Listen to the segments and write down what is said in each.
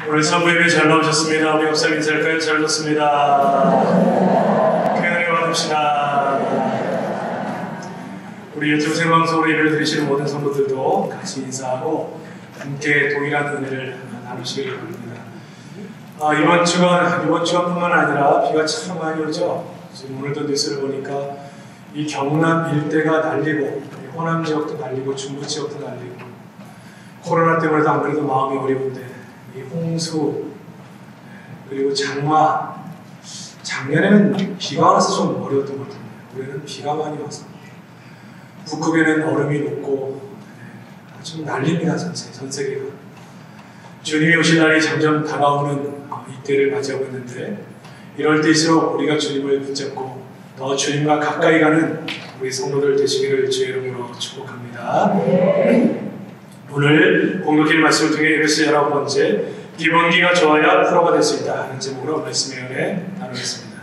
오늘 선부임에 잘 나오셨습니다. 우리 목사님 인사할까요? 잘 오셨습니다. 교회를 받읍시다. 우리 유튜브 생방송으로 예배를 드리시는 모든 성도들도 같이 인사하고 함께 동일한 은혜를 나누시길 바랍니다. 이번 주간뿐만 아니라 비가 참 많이 오죠. 지금 오늘도 뉴스를 보니까 이 경남 일대가 날리고 호남 지역도 날리고 중부 지역도 날리고 코로나 때문에도 안 그래도 마음이 어려운데 이 홍수 그리고 장마 작년에는 비가 와서 좀 어려웠던 것 같은데 올해는 비가 많이 와서 북극에는 얼음이 녹고 좀 난립니다. 전 세계가. 주님이 오실 날이 점점 다가오는 이때를 맞이하고 있는데 이럴 때일수록 우리가 주님을 붙잡고 더 주님과 가까이 가는 우리 성도들 되시기를 주의 이름으로 축복합니다. 오늘 공동체 말씀을 통해 에베소 19번째 기본기가 좋아야 프로가 될 수 있다 하는 제목으로 말씀의 은혜 나누겠습니다.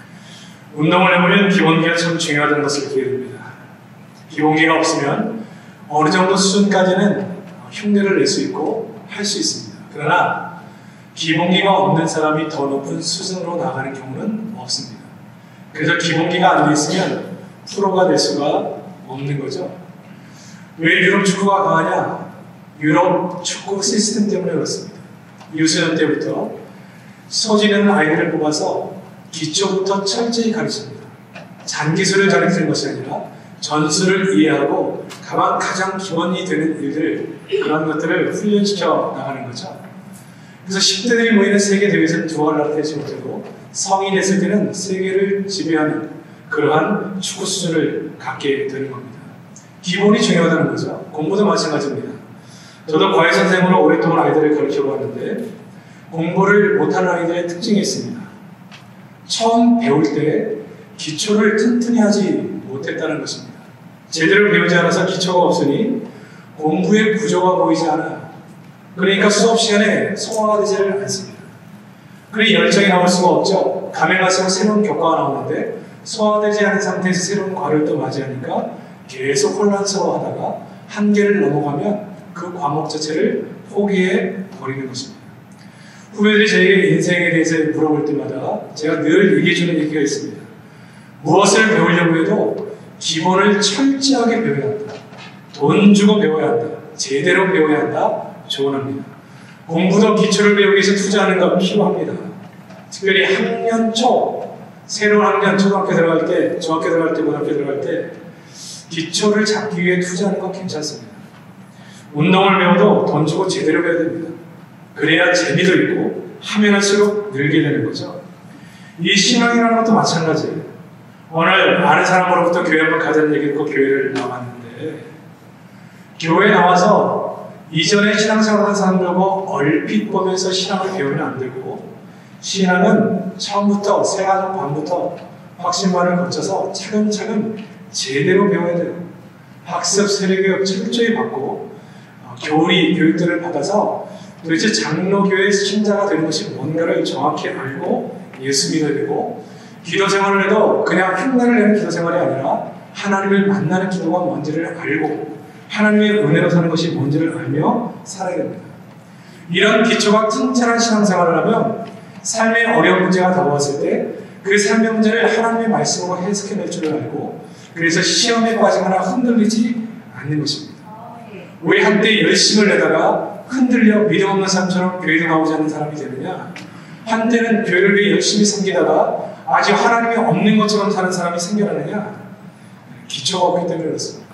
운동을 해보면 기본기가 참 중요하다는 것을 알게 됩니다. 기본기가 없으면 어느 정도 수준까지는 흉내를 낼 수 있고 할 수 있습니다. 그러나 기본기가 없는 사람이 더 높은 수준으로 나가는 경우는 없습니다. 그래서 기본기가 안 돼 있으면 프로가 될 수가 없는 거죠. 왜 유럽 축구가 강하냐? 유럽 축구 시스템 때문에 그렇습니다. 유소년 때부터 소질있는 아이들을 뽑아서 기초부터 철저히 가르칩니다. 잔기술을 가르치는 것이 아니라 전술을 이해하고 가장 기본이 되는 일들 그런 것들을 훈련시켜 나가는 거죠. 그래서 10대들이 모이는 세계대회에서는 두어 나라 되지 못해도 성인이 됐을 때는 세계를 지배하는 그러한 축구 수준을 갖게 되는 겁니다. 기본이 중요하다는 거죠. 공부도 마찬가지입니다. 저도 과외 선생으로 오랫동안 아이들을 가르쳐보았는데 공부를 못하는 아이들의 특징이 있습니다. 처음 배울 때 기초를 튼튼히 하지 못했다는 것입니다. 제대로 배우지 않아서 기초가 없으니 공부의 구조가 보이지 않아요. 그러니까 수업 시간에 소화가 되지를 않습니다. 그러니 열정이 나올 수가 없죠. 감에 갈수록 새로운 교과가 나오는데 소화되지 않은 상태에서 새로운 과를 또 맞이하니까 계속 혼란스러워하다가 한계를 넘어가면 그 과목 자체를 포기해 버리는 것입니다. 후배들이 저에게 인생에 대해서 물어볼 때마다 제가 늘 얘기해주는 얘기가 있습니다. 무엇을 배우려고 해도 기본을 철저하게 배워야 한다. 돈 주고 배워야 한다. 제대로 배워야 한다. 조언합니다. 공부도 기초를 배우기 위해서 투자하는 건 필요합니다. 특별히 학년 초, 새로운 학년 초등학교 들어갈 때, 중학교 들어갈 때, 고등학교 들어갈 때 기초를 잡기 위해 투자하는 건 괜찮습니다. 운동을 배워도 돈 주고 제대로 배워야 됩니다. 그래야 재미도 있고 하면 할수록 늘게 되는 거죠. 이 신앙이라는 것도 마찬가지예요. 오늘 아는 사람으로부터 교회 한번 가자는 얘기 듣고 교회를 나왔는데 교회에 나와서 이전에 신앙생활하는 사람들과 얼핏 보면서 신앙을 배우면 안 되고 신앙은 처음부터 생활 반부터 확신반을 거쳐서 차근차근 제대로 배워야 돼요. 학습 세례교육 철저히 받고 교리 교육들을 받아서 도대체 장로교의 신자가 되는 것이 뭔가를 정확히 알고 예수 믿어야 되고 기도 생활을 해도 그냥 흉내를 내는 기도 생활이 아니라 하나님을 만나는 기도가 뭔지를 알고 하나님의 은혜로 사는 것이 뭔지를 알며 살아야 됩니다. 이런 기초가 튼튼한 신앙생활을 하면 삶의 어려운 문제가 다가왔을 때 그 삶의 문제를 하나님의 말씀으로 해석해낼 줄을 알고 그래서 시험에 빠지거나 흔들리지 않는 것입니다. 왜 한때 열심을 내다가 흔들려 믿음 없는 사람처럼 교회도 나오지 않는 사람이 되느냐? 한때는 교회를 위해 열심히 섬기다가 아직 하나님이 없는 것처럼 사는 사람이 생겨나느냐? 기초가 없기 때문에 그렇습니다.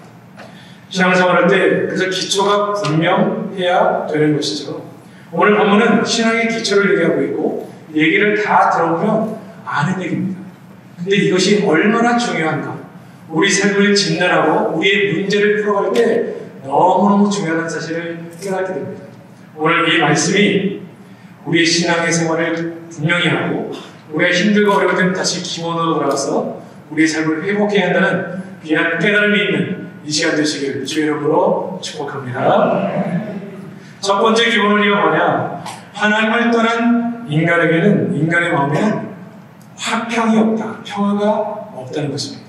신앙생활할 때 그래서 기초가 분명해야 되는 것이죠. 오늘 본문은 신앙의 기초를 얘기하고 있고 얘기를 다 들어보면 아는 얘기입니다. 근데 이것이 얼마나 중요한가? 우리 삶을 진단하고 우리의 문제를 풀어갈 때 너무너무 중요한 사실을 깨닫게 됩니다. 오늘 이 말씀이 우리의 신앙의 생활을 분명히 하고 우리가 힘들고 어려울 때는 다시 기본으로 돌아가서 우리의 삶을 회복해야 한다는 귀한 깨달음이 있는 이 시간 되시길 주의 이름으로 축복합니다. 첫 번째 기본 원리가 뭐냐? 하나님을 떠난 인간에게는 인간의 마음에는 화평이 없다. 평화가 없다는 것입니다.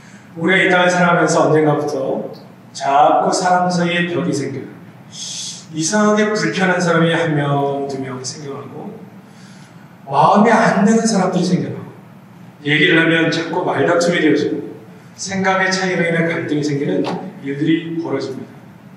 우리가 이 땅을 살아가면서 언젠가부터 자꾸 사람 사이에 벽이 생겨요. 이상하게 불편한 사람이 한 명, 두 명 생겨나고 마음에 안 드는 사람들이 생겨나고 얘기를 하면 자꾸 말다툼이 되어지고 생각의 차이로 인해 갈등이 생기는 일들이 벌어집니다.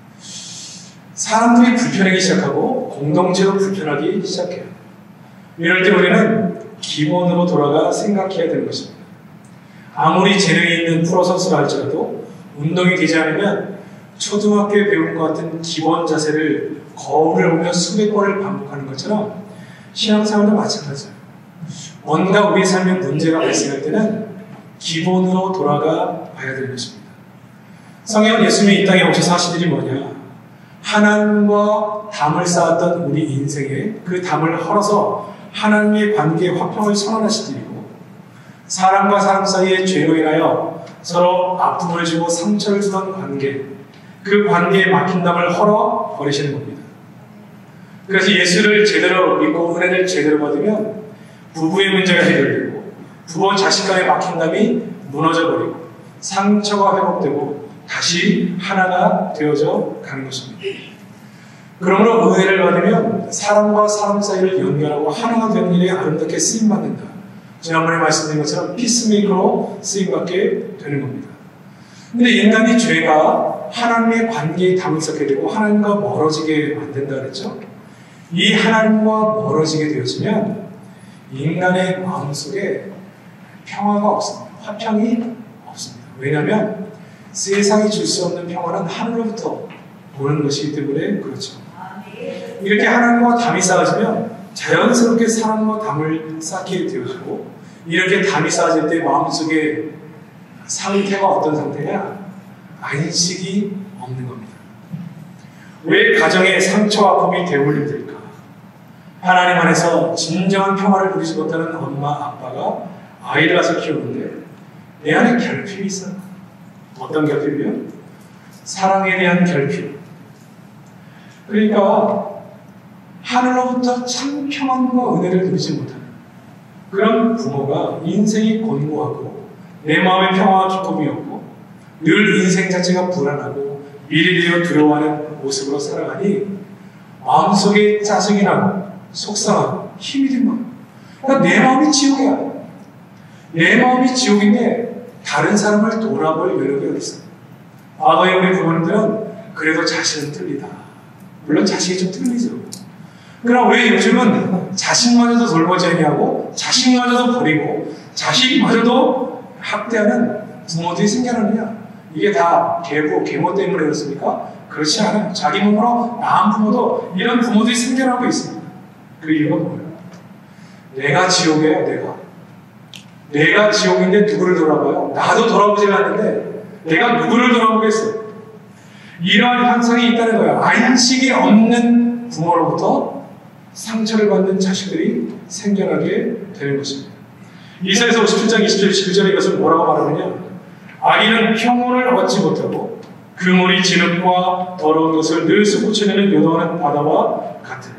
사람들이 불편하기 시작하고 공동체도 불편하기 시작해요. 이럴 때 우리는 기본으로 돌아가 생각해야 되는 것입니다. 아무리 재능이 있는 프로 선수라 할지라도 운동이 되지 않으면 초등학교에 배운 것 같은 기본 자세를 거울을 보며 수백 번을 반복하는 것처럼 신앙생활도 마찬가지예요. 뭔가 우리 삶에 문제가 발생할 때는 기본으로 돌아가 봐야 되는 것입니다. 성경 예수님이 이 땅에 오셔서 하신 일이 뭐냐? 하나님과 담을 쌓았던 우리 인생에 그 담을 헐어서 하나님의 관계의 화평을 선언하신 일이고, 사람과 사람 사이의 죄로 인하여 서로 아픔을 주고 상처를 주던 관계, 그 관계에 막힌 담을 헐어 버리시는 겁니다. 그래서 예수를 제대로 믿고 은혜를 제대로 받으면 부부의 문제가 해결되고 부모 자식 간의 막힌 담이 무너져버리고 상처가 회복되고 다시 하나가 되어져 가는 것입니다. 그러므로 은혜를 받으면 사람과 사람 사이를 연결하고 하나가 되는 일에 아름답게 쓰임받는다. 지난번에 말씀드린 것처럼 피스메이커로 쓰임받게 되는 겁니다. 근데 인간이 죄가 하나님의 관계에 담을 쌓게 되고 하나님과 멀어지게 만든다 그랬죠. 이 하나님과 멀어지게 되어지면 인간의 마음속에 평화가 없습니다. 화평이 없습니다. 왜냐하면 세상이 줄 수 없는 평화는 하늘로부터 오는 것이기 때문에 그렇죠. 이렇게 하나님과 담이 쌓아지면 자연스럽게 사람과 담을 쌓게 되어지고, 이렇게 담이 쌓아질 때 마음속에 상태가 어떤 상태냐? 안식이 없는 겁니다. 왜 가정에 상처와 아픔이 대물림될까? 하나님 안에서 진정한 평화를 누리지 못하는 엄마, 아빠가 아이를 낳아서 키우는데 내 안에 결핍이 있어요. 어떤 결핍이요? 사랑에 대한 결핍. 그러니까 하늘로부터 참 평안과 은혜를 누리지 못하는 그런 부모가 인생이 곤고하고 내 마음의 평화와 기쁨이 없고 늘 인생 자체가 불안하고 미래를 두려워하는 모습으로 살아가니 마음속에 짜증이 나고 속상하고 힘이 든 거예요. 그러니까 내 마음이 지옥이야. 내 마음이 지옥인데 다른 사람을 돌아볼 여력이 어디 있어요? 과거에 우리 부모님들은 그래도 자식은 틀리다. 물론 자식이 좀 틀리죠. 그럼 왜 요즘은 자식마저도 돌보지 아니하고 자식마저도 버리고 자식마저도 학대하는 부모들이 생겨나느냐? 이게 다 계모 때문에 그렇습니까? 그렇지 않아요. 자기 몸으로 낳은 부모도 이런 부모들이 생겨나고 있습니다. 그 이유가 뭐예요? 내가 지옥이에요. 내가 지옥인데 누구를 돌아봐요? 나도 돌아보지 않는데 내가 누구를 돌아보겠어요? 이러한 현상이 있다는 거예요. 안식이 없는 부모로부터 상처를 받는 자식들이 생겨나게 되는 것입니다. 이사야서 57장 20절 11절에 이것을 뭐라고 말하느냐? 아기는 평온을 얻지 못하고 그물이 진흙과 더러운 것을 늘 쏟아내는 요동하는 바다와 같으니라.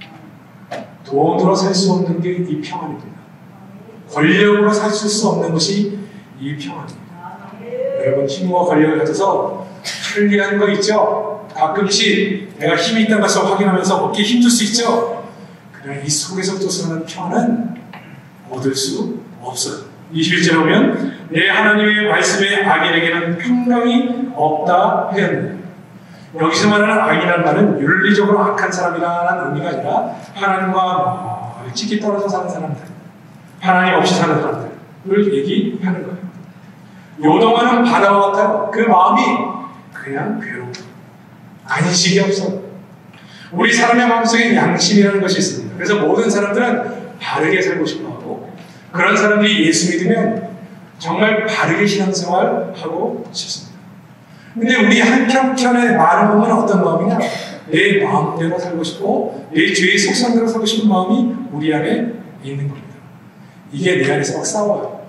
돈으로 살 수 없는 게 이 평안입니다. 권력으로 살 수 없는 것이 이 평안입니다. 여러분, 힘과 권력을 가져서 편리한 거 있죠? 가끔씩 내가 힘이 있다는 것을 확인하면서 어깨에 힘줄 수 있죠? 그러나 이 속에서부터 솟아나는 평안은 얻을 수 없어요. 21절에 보면 내 하나님의 말씀에 악인에게는 평강이 없다 하였느냐. 여기서 말하는 악인이라는 말은 윤리적으로 악한 사람이라는 의미가 아니라 하나님과 멀찍이 떨어져 사는 사람들, 하나님 없이 사는 사람들을 얘기하는 거예요. 요동하는 바다와 같아요. 그 마음이 그냥 괴로워. 안식이 없어. 우리 사람의 마음속에 양심이라는 것이 있습니다. 그래서 모든 사람들은 바르게 살고 싶어하고, 그런 사람들이 예수 믿으면 정말 바르게 신앙생활하고 싶습니다. 근데 우리 한편의 많은 부분은 어떤 마음이냐? 내 마음대로 살고 싶고 내 죄의 속성대로 살고 싶은 마음이 우리 안에 있는 겁니다. 이게 내 안에서 막 싸워요.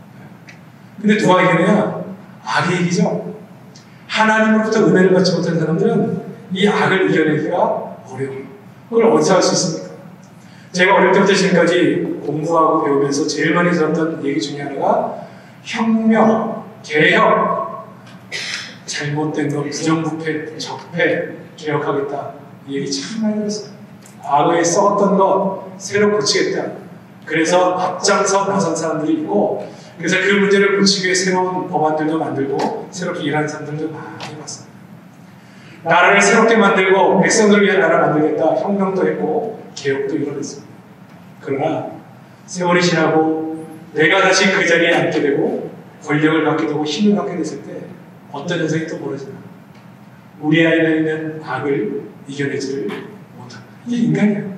근데 누가 이기느냐? 악이 이기죠. 하나님으로부터 은혜를 받지 못한 사람들은 이 악을 이겨내기가 어려워요. 그걸 어디서 할 수 있습니까? 제가 어릴 때부터 지금까지 공부하고 배우면서 제일 많이 들었던 얘기 중에 하나가 혁명, 개혁, 잘못된 것, 부정부패, 적폐, 개혁하겠다. 이 얘기 참 많이 들었어요. 과거에 썩었던 것 새로 고치겠다. 그래서 앞장서 나선 사람들이 있고, 그래서 그 문제를 고치기 위해 새로운 법안들도 만들고 새롭게 일하는 사람들도 많이 봤습니다. 나라를 새롭게 만들고 백성들을 위한 나라를 만들겠다. 혁명도 했고 개혁도 이뤄냈습니다. 그러나 세월이 지나고 내가 다시 그 자리에 앉게 되고 권력을 갖게 되고 힘을 갖게 됐을 때 어떤 현상이 또 벌어지나? 우리 안에 있는 악을 이겨내지를 못합니다. 이게 인간이에요.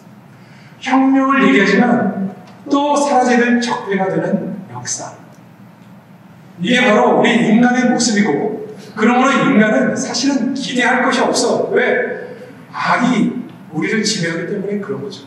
혁명을 얘기하지만 또 사라져야 될 적폐가 되는 역사. 이게 바로 우리 인간의 모습이고, 그러므로 인간은 사실은 기대할 것이 없어. 왜? 악이 우리를 지배하기 때문에 그런 거죠.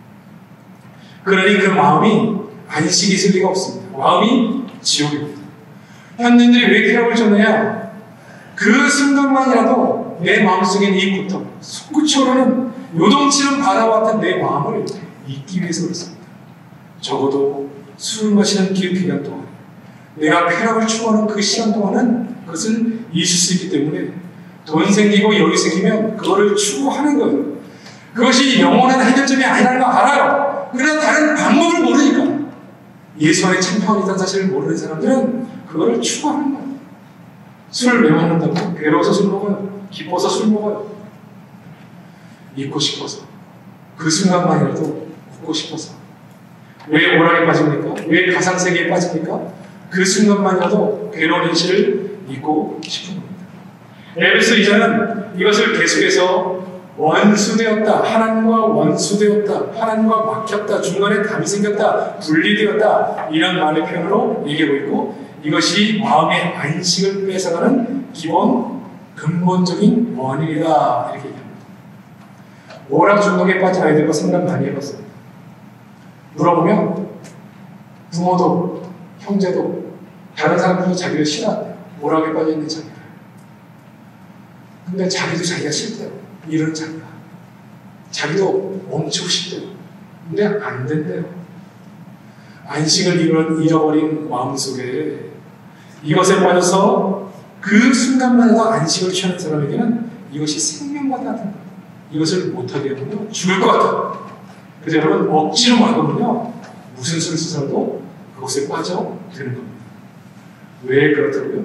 그러니 그 마음이 안식이 있을 리가 없습니다. 마음이 지옥입니다. 현대인들이 왜 쾌락을 쫓느냐? 그 순간만이라도 내 마음속에 이 고통, 솟구쳐오르는 요동치는 바다와 같은 내 마음을 잊기 위해서 그렇습니다. 적어도 술 마시는 기간 동안, 내가 쾌락을 추구하는 그 시간 동안은 그것을 잊을 수 있기 때문에 돈 생기고 여유 생기면 그거를 추구하는 거예요. 그것이 영원한 해결점이 아니라는 거 알아요. 그러나 다른 방법을 모르니까, 예수 안에 참 평안이 있다는 사실을 모르는 사람들은 그거를 추구하는 거예요. 술을 왜 먹는다고? 괴로워서 술 먹어요. 기뻐서 술 먹어요. 잊고 싶어서. 그 순간만이라도 웃고 싶어서. 왜 오락에 빠집니까? 왜 가상세계에 빠집니까? 그 순간만이라도 괴로운 현실을 잊고 싶은 겁니다. 에베소 2장은 이것을 계속해서 원수되었다, 하나님과 원수되었다, 하나님과 막혔다, 중간에 담이 생겼다, 분리되었다, 이런 말의 표현으로 얘기하고 있고, 이것이 마음의 안식을 뺏어가는 기본 근본적인 원인이다, 이렇게 얘기합니다. 오락 중독에 빠진 아이들과 상담 많이 해봤습니다. 물어보면 부모도 형제도 다른 사람들도 자기를 싫어한대요. 오락에 빠져있는 자기를. 근데 자기도 자기가 싫대요. 이런 자기가. 자기도 멈추고 싶대요. 근데 안 된대요. 안식을 잃어버린 마음속에 이것에 빠져서 그 순간만 해도 안식을 취하는 사람에게는 이것이 생명과 같은 거예요. 이것을 못하게 하면요, 죽을 것 같아요. 그래서 여러분, 억지로 막으면요, 무슨 수를 쓰서도 그것에 빠져드는 겁니다. 왜 그렇다고요?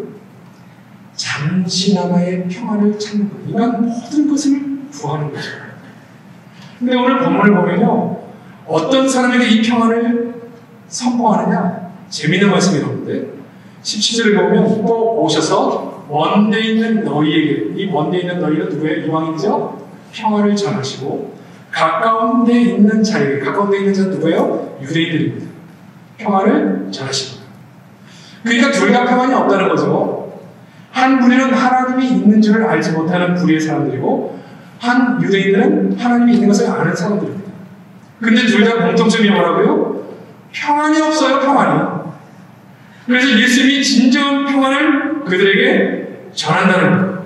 잠시나마의 평안을 찾는 거예요. 인간 모든 것을 구하는 거죠. 근데 오늘 본문을 보면요, 어떤 사람에게 이 평안을 선포하느냐? 재미있는 말씀이 나오는데, 17절을 보면 또 오셔서 먼 데 있는 너희에게, 이 먼 데 있는 너희는 누구예요? 이방인이죠? 평안을 전하시고, 가까운 데 있는 자에게, 가까운 데 있는 자는 누구예요? 유대인들입니다. 평안을 전하십니다. 그러니까 둘 다 평안이 없다는 거죠. 한 무리는 하나님이 있는 줄을 알지 못하는 부류의 사람들이고, 한 유대인들은 하나님이 있는 것을 아는 사람들입니다. 근데 둘 다 공통점이 뭐라고요? 평안이 없어요, 평안이. 그래서 예수님이 진정한 평안을 그들에게 전한다는 거예요.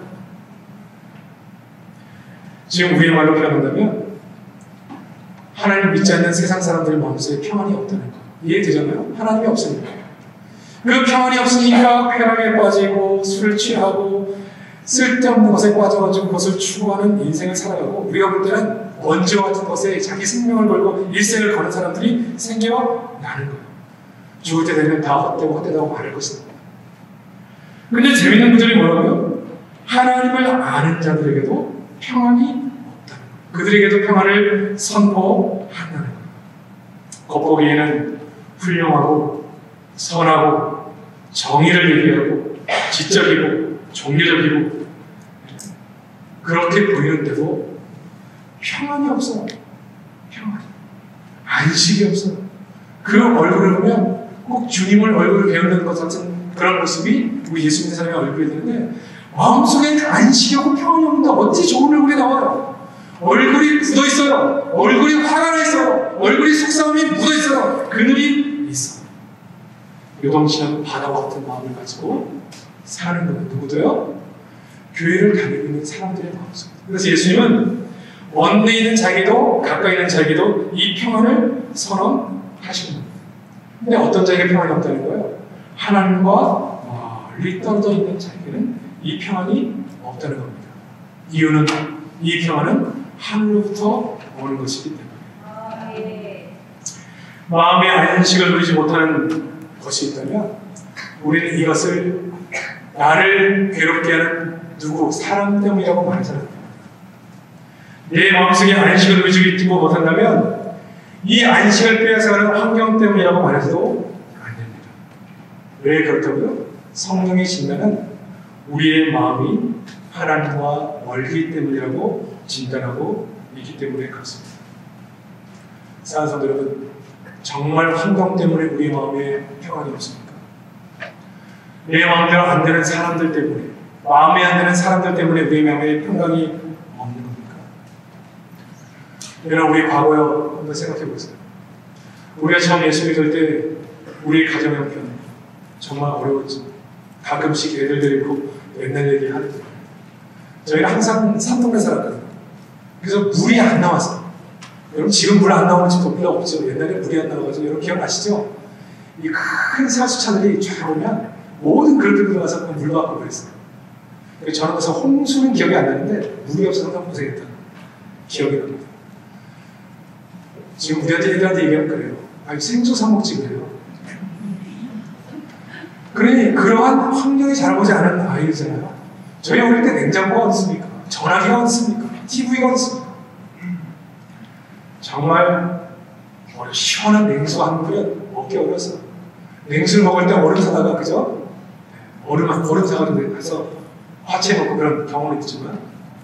지금 우리의 말로 표현한다면, 하나님 믿지 않는 세상 사람들의 마음속에 평안이 없다는 거. 이해되잖아요? 하나님이 없으니까. 그 평안이 없으니까 쾌락에 빠지고 술을 취하고 쓸데없는 것에 빠져가지고 그것을 추구하는 인생을 살아가고, 우리가 볼 때는 원죄와 같은 것에 자기 생명을 걸고 일생을 거는 사람들이 생겨나는 거예요. 죽을 때 되면 다 헛되고 헛되다고 말할 것입니다. 근데 재밌는 구절이 뭐라고요? 하나님을 아는 자들에게도 평안이 없다는 거예요. 그들에게도 평안을 선포한다는 거예요. 겉보기에는 훌륭하고 선하고 정의를 얘기하고 지적이고 종교적이고 그렇게 보이는데도 평안이 없어요. 평안이. 안식이 없어요. 그 얼굴을 보면 꼭 주님을 얼굴을 배운다는 것 같은 그런 모습이 우리 예수 믿는 사람의 얼굴이 되는데, 마음속에 안식이 없고 평안이 없는데 어찌 좋은 얼굴이 나와요? 얼굴이 굳어있어요. 얼굴이 화가 나 있어요. 얼굴이 속상함이 묻어있어요. 그늘이 있어. 요동치는 바다와 같은 마음을 가지고 사는 거예요. 누구도요? 교회를 다니고 있는 사람들의 마음속. 그래서 예수님은 먼 데 있는 자기도 가까이 있는 자기도 이 평안을 선언하시는 겁니다. 근데 어떤 자에게 평안이 없다는 거예요? 하나님과 멀리 떨어져 있는 자에게는 이 평안이 없다는 겁니다. 이유는 이 평안은 하늘로부터 오는 것이기 때문에 마음의 안식을 누리지 못하는 것이 있다면 우리는 이것을 나를 괴롭게 하는 누구, 사람 때문이라고 말해서는 안 됩니다. 내 마음속에 안식을 누리지 못한다면 이 안식을 빼앗아가는 환경 때문이라고 말해서도 안 됩니다. 왜 그렇다고요? 성령의 진단은 우리의 마음이 하나님과 멀기 때문이라고 진단하고 있기 때문에 그렇습니다. 사랑하는 성도 여러분, 정말 환경 때문에 우리의 마음에 평안이 없습니까? 내 마음대로 안 되는 사람들 때문에, 마음에 안 드는 사람들 때문에 우리의 마음에 평강이 없는 겁니까? 여러분, 우리 과거에 한번 생각해 보세요. 우리가 처음 예수 믿을 때 우리 가정 형편 정말 어려웠죠. 가끔씩 애들 데리고 옛날 얘기 하는 거예요. 저희는 항상 산동네 살았거든요. 그래서 물이 안 나왔어요. 여러분, 지금 물 안 나오는 집도 별로 없죠. 옛날에 물이 안 나와가지고 여러분 기억나시죠? 이 큰 사수차들이 쫙 오면 모든 그릇들 들어가서 물 받고 그랬어요. 저는 그래서 홍수는 기억이 안 나는데 물이 없어서 항상 고생했던 기억이 납니다. 지금 우리한테 애들한테 얘기하면 그래요. 아니, 생수 사 먹지 그래요. 그러니 그러한 환경이 잘 보지 않은 아이들잖아요. 저희 어릴 때 냉장고가 어딨습니까? 전화기가 어딨습니까? TV가 어딨습니까? 정말 시원한 냉수가 한 그릇 먹기 어려서 냉수를 먹을 때 얼음 사다가 그죠? 얼음 사가지고 가서 화채 먹고 그런 경험이 있지만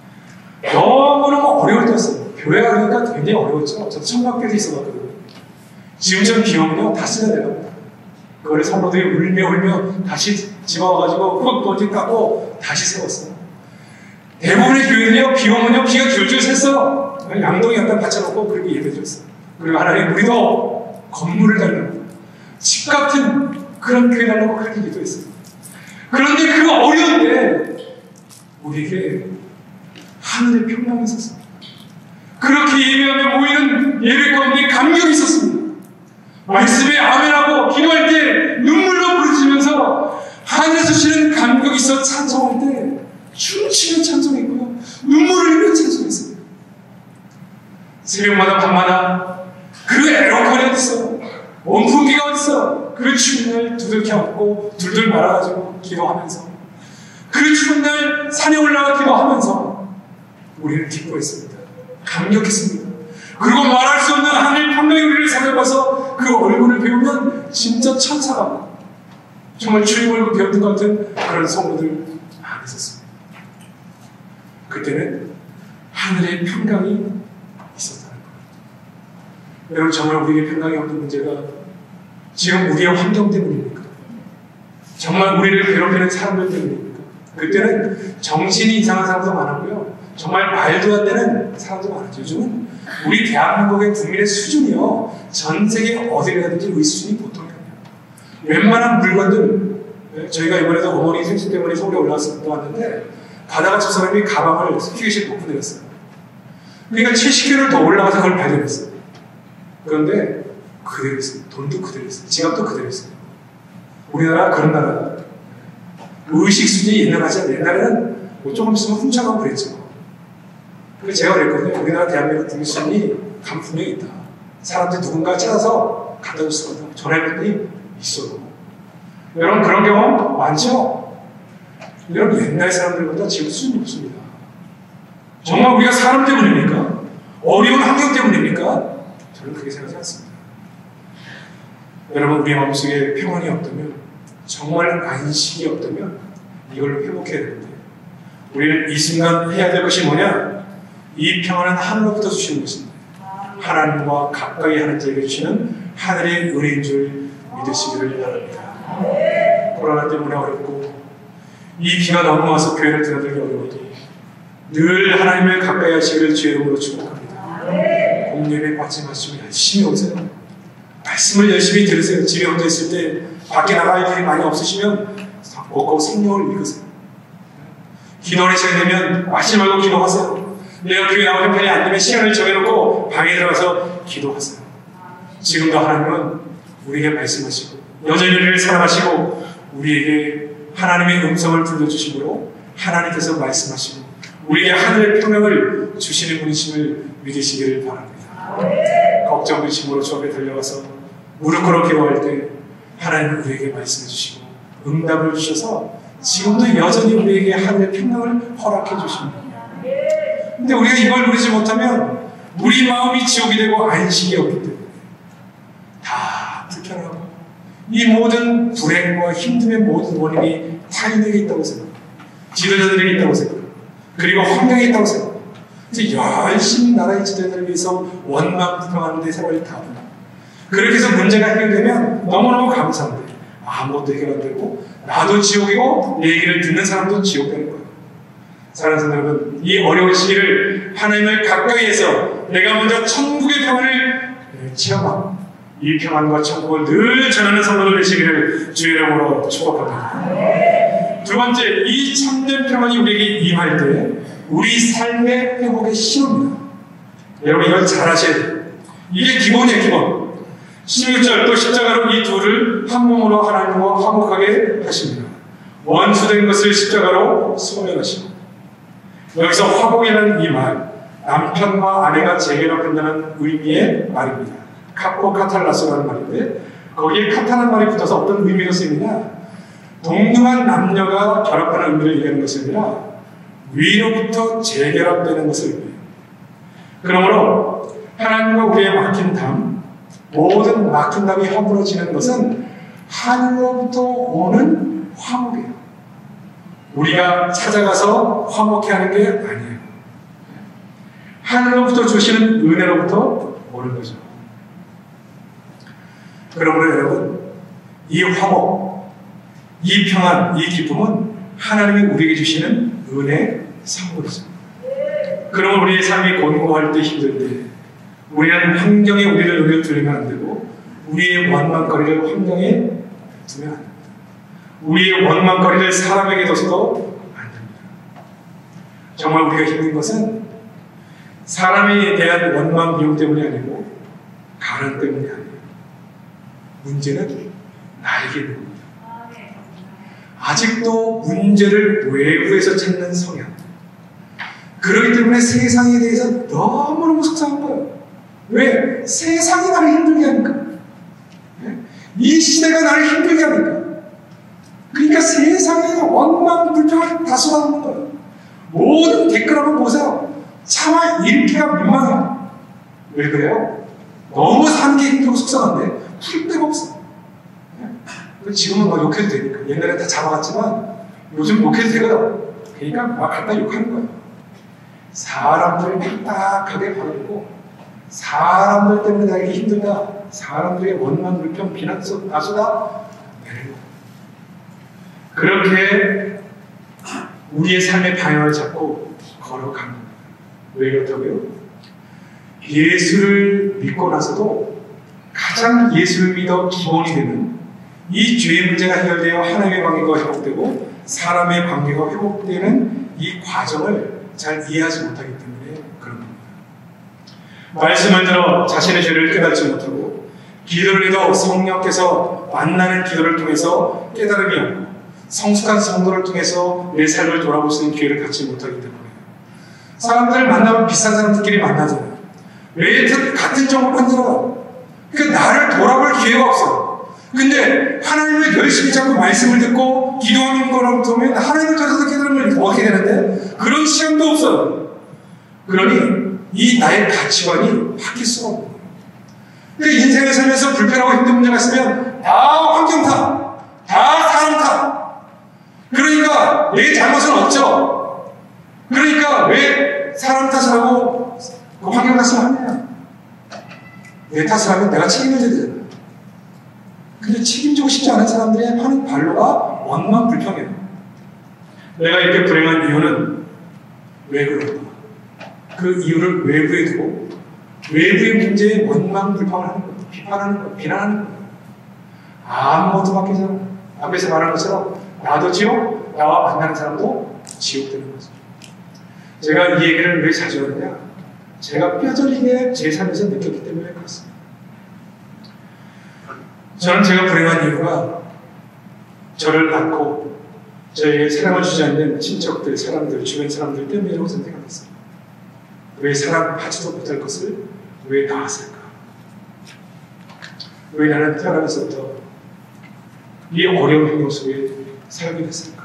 너무너무 어려울 때였어요. 교회가 그러니까 굉장히 어려웠죠. 저도 천막교도 있어봤거든요. 지금처럼 비 오면요 다 쓰는 데가 그걸 성도들이 울며 다시 집어와가지고 흙 버티 깎고 다시 세웠어요. 대부분의 교회들이요 비 오면요 비가 줄줄 샜어요. 양동이 갖다 받쳐놓고 그렇게 예배드렸어요. 그리고 하나님 우리도 건물을 달라고 집 같은 그런 교회 달라고 그렇게 기도했어요. 그런데 그 어려운데 우리에게 하늘의 평강이 있었습니다. 그렇게 예배하며 모이는 예배 가운데 감격이 있었습니다. 말씀에 아멘하고 기도할 때 눈물로 부르짖으면서 하늘에서 주시는 감격이 있어 찬송할 때 춤추며 찬송했고요. 눈물을 흘리며 찬송했어요. 새벽마다 밤마다 그 에어컨이 어딨어? 온풍기가 어딨어? 그 추운 날 두들겨 안고 둘둘 말아가지고 기도하면서 그 추운 날 산에 올라가 기도하면서 우리는 기뻐했습니다. 감격했습니다. 그리고 말할 수 없는 하늘 평강의 우리를 살펴봐서 그 얼굴을 배우면 진짜 천사 같고 정말 주님 얼굴 배우는 것 같은 그런 성도들 많이 있었습니다. 그때는 하늘의 평강이 있었다는 거예요. 여러분 정말 우리에게 평강이 없는 문제가 지금 우리의 환경 때문입니까? 정말 우리를 괴롭히는 사람들 때문입니까? 그때는 정신이 이상한 사람도 많았고요. 정말 말도 안 되는 사람도 많았죠. 요즘은 우리 대한민국의 국민의 수준이요. 전 세계 어디를 가든지 우리 수준이 보통이 아니에요. 웬만한 물건들, 저희가 이번에도 어머니 생신 때문에 서울에 올라왔는데 가다가 저 사람이 가방을 휴게실 놓고 내렸어요. 그러니까 70km를 더 올라가서 그걸 발견했어요. 그런데 그대로 있어요. 돈도 그대로 있어요. 지갑도 그대로 있어요. 우리나라 그런 나라. 의식 수준이 옛날 같지 않아요. 옛날에는 뭐 조금 있으면 훔쳐가고 그랬죠. 그래서 제가 그랬거든요. 우리나라 대한민국 국민수준이 감 분명히 있다. 사람들이 누군가 찾아서 갖다 줬을 거다. 전화했더니 있어도. 여러분 그런 경험 많죠? 여러분 옛날 사람들보다 지금 수준이 높습니다. 정말 우리가 사람 때문입니까? 어려운 환경 때문입니까? 저는 그렇게 생각하지 않습니다. 여러분 우리 마음속에 평안이 없다면 정말 안식이 없다면 이걸 회복해야 되는데 우리는 이 순간 해야 될 것이 뭐냐? 이 평안은 하늘로부터 주시는 것입니다. 하나님과 가까이 하는 자에게 주시는 하늘의 은혜인 줄 믿으시기를 바랍니다. 코로나 때문에 어렵고 이 비가 너무 와서 교회를 드나들기 어려워도 늘 하나님을 가까이 하시기를 주의 이름으로 축복합니다. 공예배 받지 마시고 열심히 오세요. 말씀을 열심히 들으세요. 집에 혼자 있을 때 밖에 나갈 일이 많이 없으시면 꼭 성령을 읽으세요. 기도하는 시간이 되면 마시지 말고 기도하세요. 내가 교회 나오는 편이 안 되면 시간을 정해놓고 방에 들어가서 기도하세요. 지금도 하나님은 우리에게 말씀하시고 여전히 우리를 사랑하시고 우리에게 하나님의 음성을 들려주심으로 하나님께서 말씀하시고 우리에게 하늘의 평강을 주시는 분이심을 믿으시기를 바랍니다. 걱정 의심으로 주 앞에 달려가서 무릎 꿇어 기도할 때 하나님은 우리에게 말씀해 주시고 응답을 주셔서 지금도 여전히 우리에게 하늘의 평강을 허락해 주십니다. 근데 우리가 이걸 누리지 못하면 우리 마음이 지옥이 되고 안식이 없기 때문에 다 불편하고 이 모든 불행과 힘듦의 모든 원인이 타인에게 있다고 생각합니다. 지도자들에게 있다고 생각합니다. 그리고 환경에 있다고 생각합니다. 그래서 열심히 나라의 지도자들을 위해서 원망불평하는 데 생활을 다 합니다. 그렇게 해서 문제가 해결되면 너무너무 감사한데 아무것도 해결 안 되고 나도 지옥이고 내 얘기를 듣는 사람도 지옥 되는 거예요. 사랑하는 성도 여러분, 이 어려운 시기를 하나님을 가까이 해서 내가 먼저 천국의 평안을 체험하고 이 평안과 천국을 늘 전하는 성도들 되시기를 주의 이름으로 축복합니다. 두 번째, 이 참된 평안이 우리에게 임할 때 우리 삶의 회복의 신호입니다. 여러분 이걸 잘 아셔야 돼요. 이게 기본이에요, 기본. 16절 또 십자가로 이 둘을 한 몸으로 하나님과 화목하게 하십니다. 원수된 것을 십자가로 소멸하시고. 여기서 화목이라는 이 말, 남편과 아내가 재결합한다는 의미의 말입니다. 카포 카탈라스라는 말인데 거기에 카타라는 말이 붙어서 어떤 의미로 쓰이느냐, 동등한 남녀가 결합하는 의미를 얘기하는 것이 아니라 위로부터 재결합되는 것을 의미해요. 그러므로 하나님과 우리의 막힌 담, 모든 막힌 담이 허물어지는 것은 하늘로부터 오는 화목이에요. 우리가 찾아가서 화목해 하는 게 아니에요. 하늘로부터 주시는 은혜로부터 오는 거죠. 그러므로 여러분, 이 화목, 이 평안, 이 기쁨은 하나님이 우리에게 주시는 은혜의 선물이죠. 그러면 우리의 삶이 곤고할 때 힘들 때 우리는 환경에 우리를 의뢰 두면 안 되고 우리의 원망거리를 환경에 두면 안 됩니다. 우리의 원망거리를 사람에게 둬서도 안 됩니다. 정말 우리가 힘든 것은 사람에 대한 원망 미움 때문이 아니고 가난 때문이 아니에요. 문제는 나에게 있는 겁니다. 아직도 문제를 외부에서 찾는 성향. 그렇기 때문에 세상에 대해서 너무너무 속상한 거예요. 왜? 세상이 나를 힘들게 하니까. 이 시대가 나를 힘들게 하니까. 그러니까 세상에 원망, 불평을 다 쏟아붓는 거예요. 모든 댓글 한번 보세요. 차마 읽기가 민망해요. 왜 그래요? 너무 사는 게 힘들고 속상한데 풀 데가 없어. 지금은 막 욕해도 되니까. 옛날에 다 잡아갔지만 요즘 욕해도 되거든. 그러니까 막 갖다 욕하는 거예요. 사람들을 딱딱하게 바라보고 사람들 때문에 나에게 힘들다. 사람들의 원망, 불평, 비난 다 쏟아 내는 거예요. 그렇게 우리의 삶의 방향을 잡고 걸어가는 겁니다. 왜 그렇다고요? 예수를 믿고 나서도 가장 예수를 믿어 기본이 되는 이 죄의 문제가 해결되어 하나님의 관계가 회복되고 사람의 관계가 회복되는 이 과정을 잘 이해하지 못하기 때문에 그런 겁니다. 말씀을 들어 자신의 죄를 깨닫지 못하고 기도를 해도 성령께서 만나는 기도를 통해서 깨달음이 없고 성숙한 성도를 통해서 내 삶을 돌아볼 수 있는 기회를 갖지 못하기 때문에 사람들을 만나면 비싼 사람들끼리 만나잖아요. 왜 같은 정보 만들어? 그러니까 나를 돌아볼 기회가 없어. 근데 하나님을 열심히 잡고 말씀을 듣고 기도하는 거라고 보면 하나님을 통해서 깨달음을 얻게 되는데 그런 시간도 없어요. 그러니 이 나의 가치관이 바뀔 수가 없는 거예요. 그러니까 인생을 살면서 불편하고 힘든 문제가 있으면 다 환경 탓, 다 사람 탓. 그러니까 내 잘못은 없죠. 그러니까 왜 사람 탓을 하고 그 환경 탓을 하느냐. 내 탓을 하면 내가 책임을 져야 되잖아요. 근데 책임지고 싶지 않은 사람들의 하는 반로가 원망 불평이에요. 내가 이렇게 불행한 이유는 왜 그런가? 그 이유를 외부에 두고 외부의 문제에 원망 불평을 하는 거예요. 비판하는 거예요. 비난하는 거예요. 아무것도 바뀌지 않아요. 앞에서 말한 것처럼 나도 지옥, 나와 만나는 사람도 지옥 되는 거죠. 제가 이 얘기를 왜 자주 하느냐? 제가 뼈저리게 제 삶에서 느꼈기 때문에 그렇습니다. 저는 제가 불행한 이유가 저를 낳고 저에게 사랑을 주지 않는 친척들, 사람들, 주변 사람들 때문이라고 저는 생각했어요. 왜 사랑하지도 못할 것을 왜 낳았을까? 왜 나는 태어나면서부터 이 어려운 행동 속에 살게 됐을까?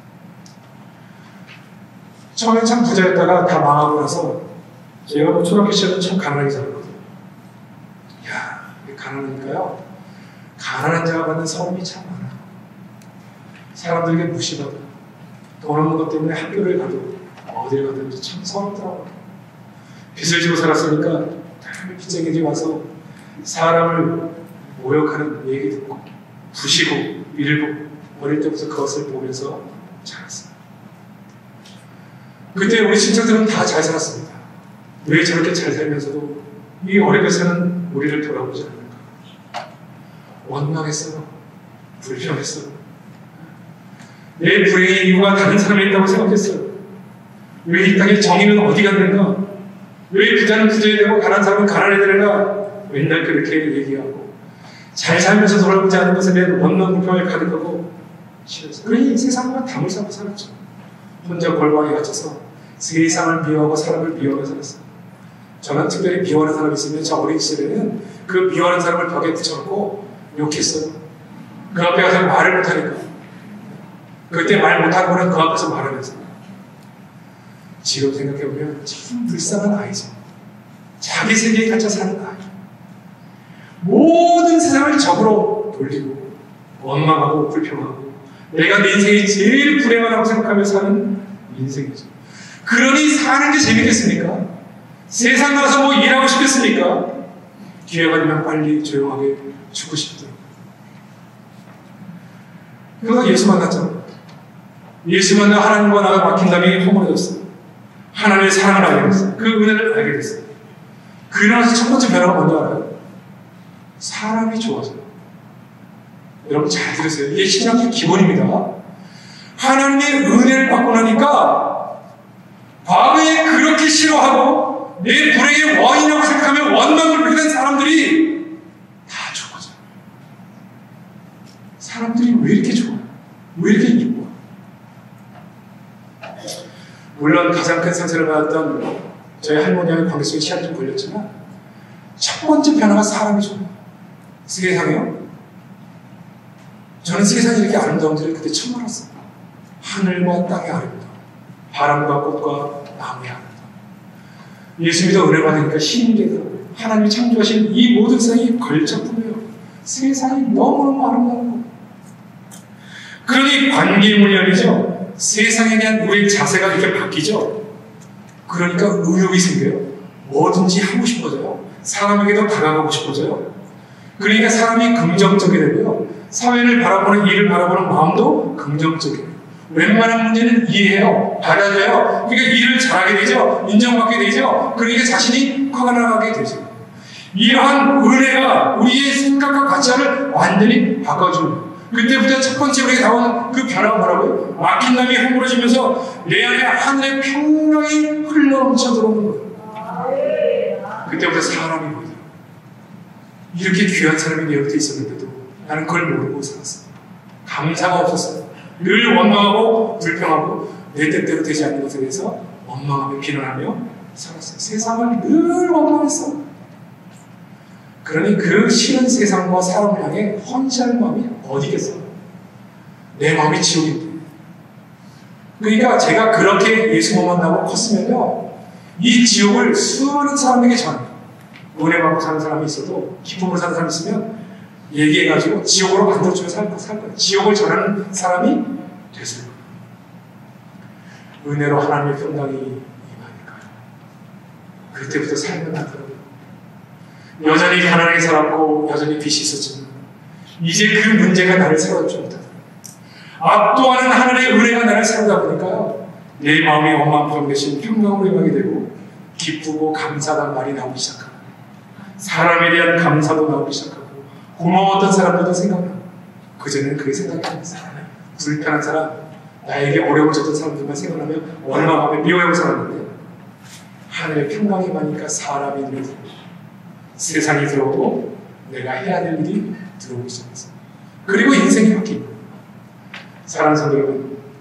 처음엔 참 부자였다가 다 망하고 나서 제가 뭐 초등학교 시절에 참 가난하게 살았거든요. 이야, 가난하니까요. 가난한 자가 받는 서름이 참 많아요. 사람들에게 무시받고 돈 없는 것 때문에 학교를 가도 어딜 가든지 참 서럽더라고요. 빚을 지고 살았으니까 빚쟁이들이 와서 사람을 모욕하는 얘기 듣고 부시고 밀고 어릴 때부터 그것을 보면서 자랐어요. 그때 우리 친척들은 다 잘 살았습니다. 왜 저렇게 잘 살면서도 이 어렵게 사는 우리를 돌아보지 않을까? 원망했어요. 불평했어요. 내 불행의 이유가 다른 사람이 있다고 생각했어요. 왜 이 땅에 정의는 어디 갔는가? 왜 부자는 부자이 되고 가난한 사람은 가난해야 되는가? 맨날 그렇게 얘기하고 잘 살면서 돌아보지 않은 것에 대한 원망 불평을 가득하고 싫어서 그러니 세상과 담을 쌓고 살았죠. 혼자 골방에 갇혀서 세상을 미워하고 사람을 미워하며 살았어요. 저는 특별히 미워하는 사람이 있으면 저 어린 시절에는 그 미워하는 사람을 벽에 붙여놓고 욕했어요. 그 앞에 가서 말을 못하니까. 그때 말 못하고는 그 앞에서 말하면서. 지금 생각해보면 참 불쌍한 아이죠. 자기 세계에 갇혀 사는 아이. 모든 세상을 적으로 돌리고 원망하고 불평하고 내가 내 인생이 제일 불행하다고 생각하며 사는 인생이죠. 그러니 사는 게 재밌겠습니까? 세상 나가서 뭐 일하고 싶겠습니까? 기회가 되면 빨리 조용하게 죽고 싶더라고요. 그러다 예수 만났잖아요. 예수 만나 하나님과 나가 막힌 담이 허물어졌어요. 하나님의 사랑을 알게 됐어요. 그 은혜를 알게 됐어요. 그러면서 첫 번째 변화가 뭔지 알아요? 사람이 좋아져요. 여러분 잘 들으세요. 이게 신앙의 기본입니다. 하나님의 은혜를 받고 나니까 과거에 그렇게 싫어하고 내 불행의 원인이라고 생각하며 원망을 하게 된 사람들이 다 좋아져요. 사람들이 왜 이렇게 좋아요? 왜 이렇게 이뻐요? 물론 가장 큰 상처를 받았던 저희 할머니와의 관계 속에 시간이 좀 걸렸지만 첫 번째 변화가 사람이 좋아요. 세상에요? 저는 세상이 이렇게 아름다운지를 그때 처음 알았어요. 하늘과 땅의 아름다움, 바람과 꽃과 나무의 아름다움. 예수 믿어 은혜 받으니까 힘이 되더라고요. 하나님이 창조하신 이 모든 세상이 걸작품이에요. 세상이 너무너무 아름다운 거예요. 그러니 관계문이 열리죠. 세상에 대한 우리의 자세가 이렇게 바뀌죠. 그러니까 의욕이 생겨요. 뭐든지 하고 싶어져요. 사람에게도 다가가고 싶어져요. 그러니까 사람이 긍정적이 되고요. 사회를 바라보는, 일을 바라보는 마음도 긍정적이에요. 웬만한 문제는 이해해요. 받아줘요. 그러니까 일을 잘하게 되죠. 인정받게 되죠. 그러니까 자신이 커나가게 되죠. 이러한 은혜가 우리의 생각과 가치를 완전히 바꿔줍니다. 그때부터 첫 번째 우리가 나온 그 변화가 뭐라고요? 막힌 담이 허물어지면서 내 안에 하늘의 평강이 흘러넘쳐 들어오는 거예요. 그때부터 사람이 보이더라고요. 이렇게 귀한 사람이 내 곁에 있었는데도 나는 그걸 모르고 살았어요. 감사가 없었어요. 늘 원망하고 불평하고 내 뜻대로 되지 않는 것에 대해서 원망하며 비난하며 살았어요. 세상을 늘 원망했어요. 그러니 그 싫은 세상과 사람을 향해 헌신할 마음이 어디겠어요? 내 마음이 지옥인데. 그러니까 제가 그렇게 예수 못 만나고 컸으면요, 이 지옥을 수많은 사람에게 전합니다. 은혜 받고 사는 사람이 있어도, 기쁨으로 사는 사람이 있으면 얘기해가지고 지옥으로 만들어주며 살 거예요. 지옥을 전하는 사람이 됐을 거예요. 은혜로 하나님의 평강이 임하니까요. 그때부터 삶은 나더라고요. 여전히 가난하게 살았고 여전히 빚이 있었지만 이제 그 문제가 나를 사로잡지 못하더라고요. 압도하는 하늘의 은혜가 나를 사로잡으니까요, 내 마음이 원망 대신 평강으로 임하게 되고 기쁘고 감사한 말이 나오기 시작하고 사람에 대한 감사도 나오기 시작하고 고마웠던 사람들도 생각나고. 그전에는 그게 생각이 안 났어요. 불편한 사람, 나에게 어려워졌던 사람들만 생각나면 원망하며 미워하고 살았는데 하늘의 평강이 임하니까 사람이 눈에 들어오고 세상이 들어오고 내가 해야 될 일이 들어오기 시작했어요. 그리고 인생이 바뀝니다. 사랑하는 성도 여러분,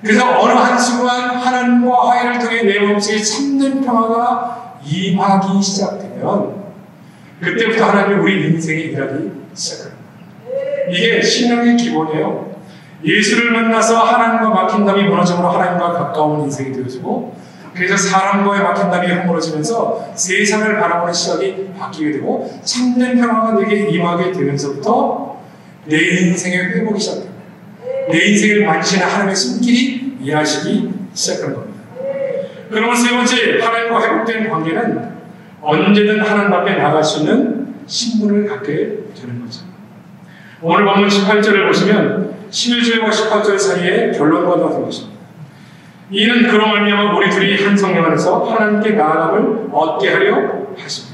그래서 어느 한순간 하나님과 화해를 통해 내 마음속에 참된 평화가 임하기 시작되면 그때부터 하나님이 우리 인생에 일하기 시작합니다. 이게 신앙의 기본이에요. 예수를 만나서 하나님과 막힌담이 무너짐으로 하나님과 가까운 인생이 되어지고, 그래서 사람과의 막힌담이 허물어지면서 세상을 바라보는 시각이 바뀌게 되고 참된 평화가 내게 임하게 되면서부터 내 인생의 회복이 시작됩니다. 내 인생을 만지시는 하나님의 손길이 일하시기 시작하는 겁니다. 그러면 세 번째, 하나님과 회복된 관계는 언제든 하나님 앞에 나갈 수 있는 신분을 갖게 되는 거죠. 오늘 본문 18절을 보시면 11절과 18절 사이에 결론과 같은 것입니다. 이는 그로 말미암아 우리 둘이 한 성령 안에서 하나님께 나아감을 얻게 하려 하십니다.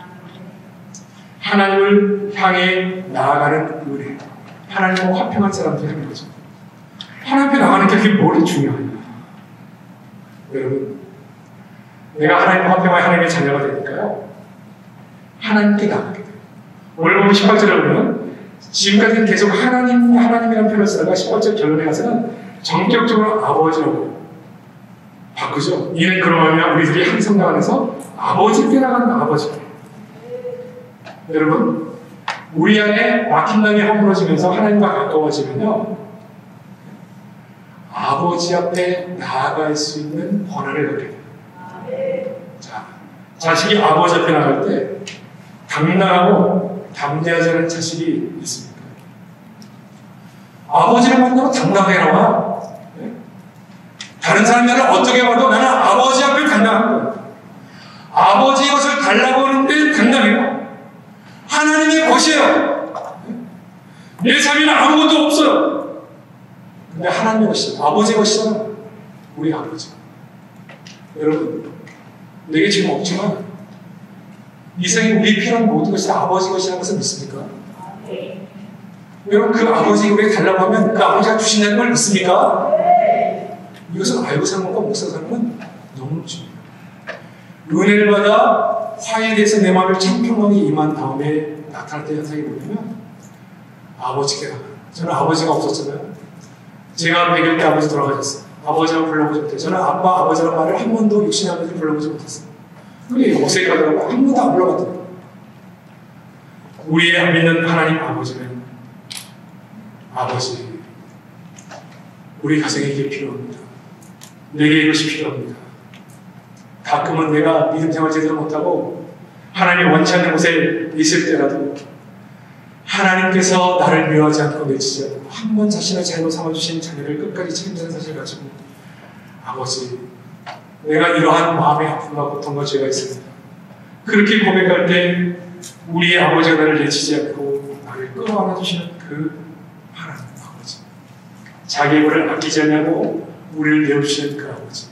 하나님을 향해 나아가는 은혜, 하나님과 화평한 사람들이 하는 거죠. 하나님 앞에 나가는 게 그게 뭐가 중요하냐? 여러분, 내가 하나님과 화평한 하나님의 자녀가 되니까요, 하나님께 나가게 돼요. 오늘 보면 18절을 보면 지금까지는 계속 하나님이라는 표현을 쓰다가 18절 결론에 가서는 전격적으로 아버지라고 바꾸죠. 이는 그러면 우리들이 한 성령 안에서 아버지께 나가는 아버지. 여러분, 우리 안에 막힌담이 허물어지면서 하나님과 가까워지면요, 아버지 앞에 나아갈 수 있는 권한을 갖게 돼요. 자, 자식이 아버지 앞에 나갈 때 당당하고 담대하지 않은 자식이 있습니까? 아버지를 만나고 당당하게 나와. 다른 사람들은 어떻게 봐도 나는 아버지 앞에 당당한 거야. 아버지의 것을 달라고 하는데 당당해요. 하나님의 것이에요. 내 삶에는 아무것도 없어요. 근데 하나님의 것이잖아. 아버지의 것이잖아. 우리 아버지. 여러분, 내게 지금 없지만 이 세상에 우리 필요한 모든 것이 아버지 것이라는 것을 믿습니까? 여러분, 그 아버지가 우리에게 달라고 하면 그 아버지가 주신다는 걸 믿습니까? 이것을 알고 사는 것과 목사가 사는 건 너무 중요해요. 은혜를 받아 화해에 대해서 내 마음에 참 평강이 임한 다음에 나타날 때 현상이 뭐냐면 아버지께 나가요. 저는 아버지가 없었잖아요. 제가 100일 때 아버지 돌아가셨어요. 아버지라고 불러보지 못해요. 저는 아빠, 아버지라는 말을 한 번도 육신의 아버지를 불러보지 못했어요. 그게 목사에 가더라고요. 한 번도 안 불러봤더라고요. 우리의 믿는 하나님 아버지는 아버지, 우리 가정에 이게 필요합니다. 내게 이것이 필요합니다. 가끔은 내가 믿음 생활 제대로 못하고 하나님이 원치 않는 곳에 있을 때라도 하나님께서 나를 미워하지 않고 내치지 않고 한 번 자신을 잘못 삼아주신 자녀를 끝까지 책임지는 사실을 가지고 아버지, 내가 이러한 마음의 아픔과 고통과 죄가 있습니다. 그렇게 고백할 때 우리의 아버지가 나를 내치지 않고 나를 끌어안아 주시는 그 하나님 아버지, 자기 입을 아끼지 않냐고 우리를 내어주시는 그 아버지,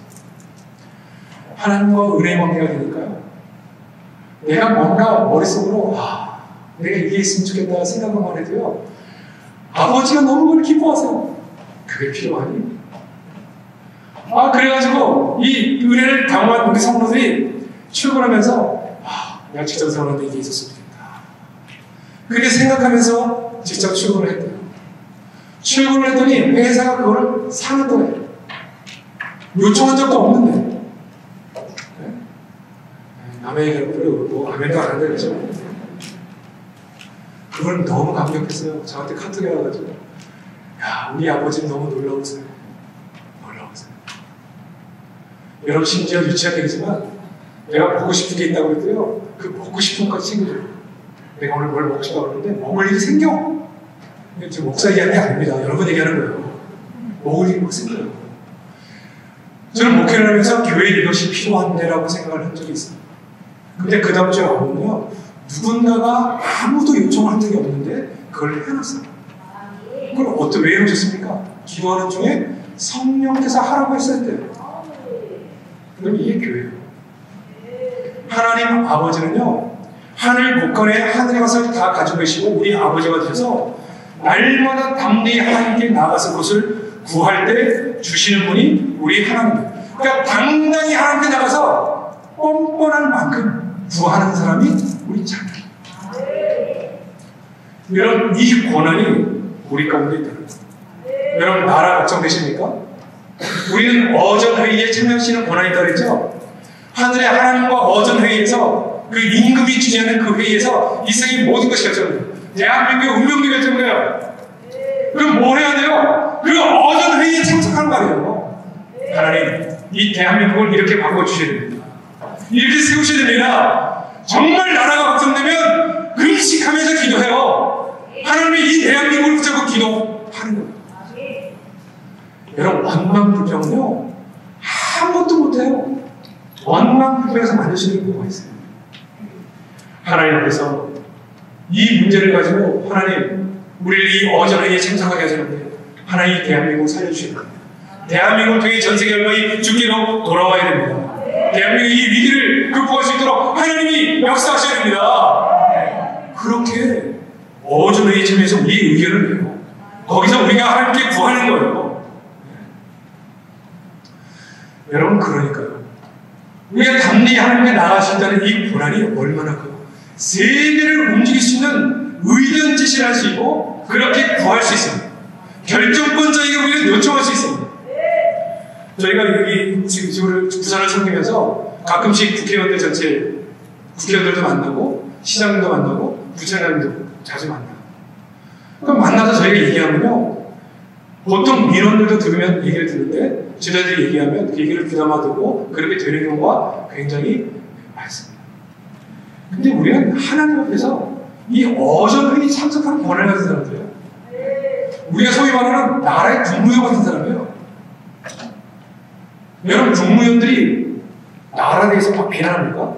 하나님과 은혜의 관계가 되니까요, 내가 뭔가 머릿속으로 내가 이게 있으면 좋겠다 생각만 해도요, 아버지가 너무 그걸 기뻐하세요. 그게 필요하니? 그래가지고 이 은혜를 경험한 우리 성도들이 출근하면서 내가 직장 생활하는데 이게 있었으면 좋겠다. 그렇게 생각하면서 직접 출근을 했대요. 출근을 했더니 회사가 그거를 사놨더래. 요청한 적도 없는데. 네? 남의 얘기를 뭐 아멘도 안 한다 그러죠. 그걸 너무 감격했어요. 저한테 카톡이 와가지고, 야, 우리 아버지는 너무 놀라우세요. 놀라우세요. 여러분, 심지어 유치한 얘기지만 내가 먹고 싶은 게 있다고 그랬더요, 그 먹고 싶은 것까지 챙겨줘요. 내가 오늘 뭘 먹고 싶다고 그러는데 먹을 일이 생겨. 지금 목사 얘기하는 게 아닙니다. 여러분 얘기하는 거예요. 먹을 일이 막 생겨요. 저는 목회를 하면서 교회에 이것이 필요한데라고 생각을 한 적이 있어요. 근데 그 다음 주에 와보면요, 누군가가 아무도 요청을 한 적이 없는데 그걸 해놨어요. 그걸 왜 해놓으셨습니까? 기도하는 중에 성령께서 하라고 했을 때. 그럼 이게 교회예요. 하나님 아버지는요, 하늘 곳간에 하늘의 것을 다 가지고 계시고 우리 아버지가 되셔서 날마다 담대히 하나님께 나가서 그것을 구할 때 주시는 분이 우리 하나님이에요. 그러니까 당당히 하나님께 나가서 뻔뻔할 만큼 구하는 사람이 우리 자녀. 여러분, 이 권한이 우리 가운데 있다는 거예요. 여러분, 나라 걱정되십니까? 우리는 어전회의에 참여하시는 권한이 있다고 했죠. 하늘의 하나님과 어전회의에서 그 임금이 주재하는 그 회의에서 이 세상의 모든 것이 결정돼요. 대한민국의 운명이 결정돼요. 그럼 뭘 해야 돼요? 그 어전회의에 참석하는 말이에요. 하나님, 이 대한민국을 이렇게 바꿔주셔야 됩니다. 이렇게 세우셔야 됩니다. 정말 나라가 걱정되면 금식하면서 기도해요. 하나님이 이 대한민국을 붙잡고 기도하는 거예요. 여러분, 원망불평은요, 아무것도 못해요. 원망불평에서 만드시는 경우가 있어요. 하나님 앞에서 이 문제를 가지고 하나님, 우리를 이 어전회의에 참석하게 하시는데 하나님 대한민국을 살려주셔야 됩니다. 대한민국을 통해 전 세계 열방이 주기로 돌아와야 됩니다. 대한민국이 이 위기를 극복할 수 있도록 하나님이 역사하셔야 됩니다. 그렇게 어전회의에 참여해서 우리의 의견을 내요. 거기서 우리가 함께 구하는 거예요. 여러분, 그러니까요. 우리가 담대히 하나님께 나아가신다는 이 고난이 얼마나 크고 세계를 움직일 수 있는 의견 제시를 할 수 있고 그렇게 구할 수 있습니다. 결정권자에게 우리는 요청할 수 있습니다. 저희가 여기 지금 부산을 섬기면서 가끔씩 국회의원들도 만나고 시장님도 만나고 부처장님도 자주 만나고 그럼 만나서 저희가 얘기하면요, 보통 민원들도 들으면 얘기를 듣는데 지도자들이 얘기하면 그 얘기를 귀담아두고 그렇게 되는 경우가 굉장히 많습니다. 근데 우리는 하나님 앞에서 이 어전회의 참석하는 권한을 가진 사람들이에요. 우리가 소위 말하는 나라의 국무위원 같은 사람이에요. 여러분, 국무위원들이 나라에 대해서 막 비난합니까?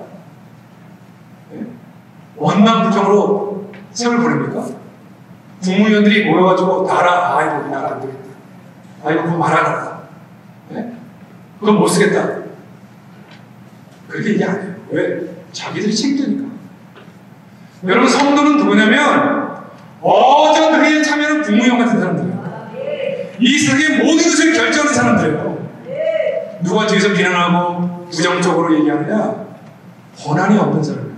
네? 원망불평으로 세월 보냅니까? 국무위원들이 모여가지고 아이고 나라 안 되겠다. 아이고 그거 말하라. 네? 그건 못 쓰겠다. 그렇게 얘기 안 해요. 왜? 자기들이 책임지니까. 여러분, 성도는 누구냐면 어전회의에 참여하는 국무위원 같은 사람들이에요. 이 세상의 모든 것을 결정하는 사람들이에요. 누가 뒤에서 비난하고 부정적으로 얘기하느냐? 권한이 없는 사람이에요.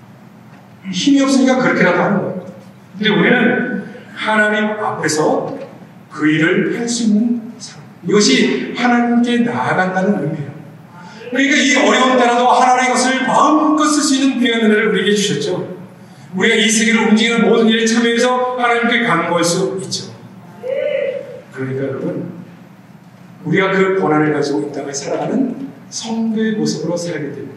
힘이 없으니까 그렇게라도 하는 거예요. 근데 우리는 하나님 앞에서 그 일을 할 수 있는 사람. 이것이 하나님께 나아간다는 의미예요. 그러니까 이 어려운 때라도 하나님의 것을 마음껏 쓸 수 있는 귀한 은혜를 우리에게 주셨죠. 우리가 이 세계를 움직이는 모든 일에 참여해서 하나님께 간구할 수 있죠. 그러니까 여러분, 우리가 그 권한을 가지고 이 땅을 살아가는 성도의 모습으로 살기 때문에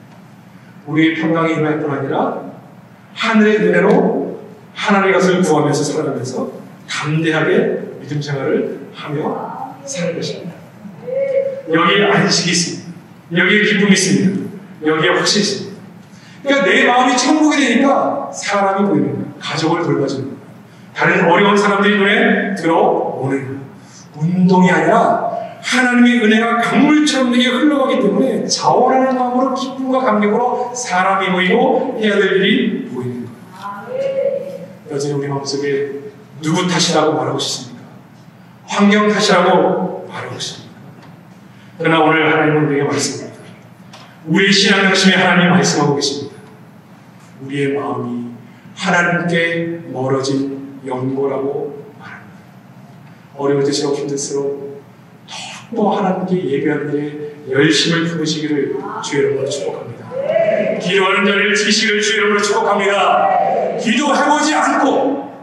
우리의 평강이 임할 뿐 아니라 하늘의 은혜로 하나님의 것을 구하면서 살아가면서 담대하게 믿음 생활을 하며 사는 것입니다. 여기에 안식이 있습니다. 여기에 기쁨이 있습니다. 여기에 확신이 있습니다. 그러니까 내 마음이 천국이 되니까 사람이 보이는 거예요. 가족을 돌봐주는 거예요. 다른 어려운 사람들이 눈에 들어오는 거예요. 운동이 아니라 하나님의 은혜가 강물처럼 내게 흘러가기 때문에 자원하는 마음으로 기쁨과 감격으로 사람이 보이고 해야 될 일이 보이는 거예요. 여전히 우리 마음속에 누구 탓이라고 말하고 싶습니까? 환경 탓이라고 말하고 싶습니까? 그러나 오늘 하나님은 우리에게 말씀합니다. 우리의 신앙 중심에 하나님이 말씀하고 계십니다. 우리의 마음이 하나님께 멀어진 연고라고 말합니다. 어려울 때일수록 힘들수록 더 하나님께 예배하는 데 열심을 품으시기를 주의 이름으로 축복합니다. 기도하는 자리를 지키시기를 주의 이름으로 축복합니다. 기도해보지 않고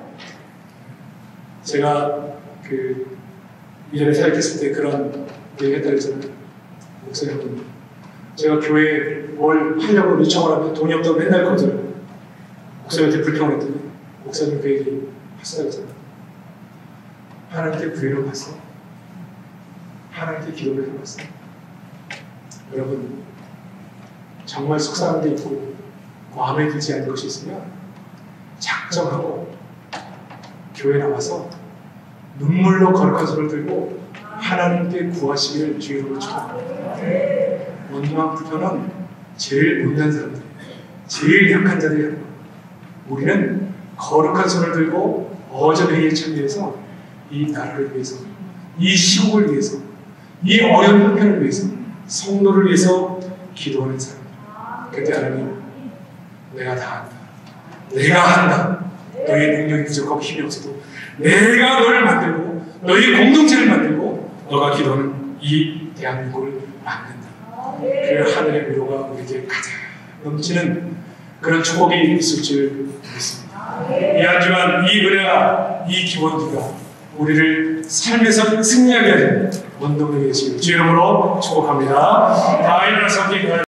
제가 이전에 사역했을 때 그런 얘기 했다 그랬잖아요. 목사님, 제가 교회에 뭘 하려고 요청을 하면 돈이 없다고 맨날 거절해요. 목사님한테 불평을 했더니 목사님 그 얘기 하시다고 했잖아요. 하나님께 부여를 봤어. 하나님께 기도를 해봤어. 여러분, 정말 속상한 데 있고 마음에 들지 않는 것이 있으면 작정하고 교회 나와서 눈물로 거룩한 손을 들고 하나님께 구하시기를 주의로 축복합니다. 원망 불평은 제일 못난 사람들, 제일 약한 자들이 하는 거예요. 우리는 거룩한 손을 들고 어전회의에 참여해서 이 나라를 위해서, 이 시국을 위해서, 이 어려운 형편을 위해서, 성도를 위해서 기도하는 사람. 그때 하나님, 내가 다 한다. 내가 한다. 너의 능력이 부족하고 힘이 없어도 내가 너를 만들고 너의 공동체를 만들고 너가 기도하는 이 대한민국을 만든다. 그 하늘의 위로가 우리에게 가장 넘치는 그런 축복이 있을 줄 믿습니다. 이 한 주간 이 은혜가, 이 기본기가 우리를 삶에서 승리하게 하는 원동력이 되시길 주 이름으로 축복합니다. 다 일어나서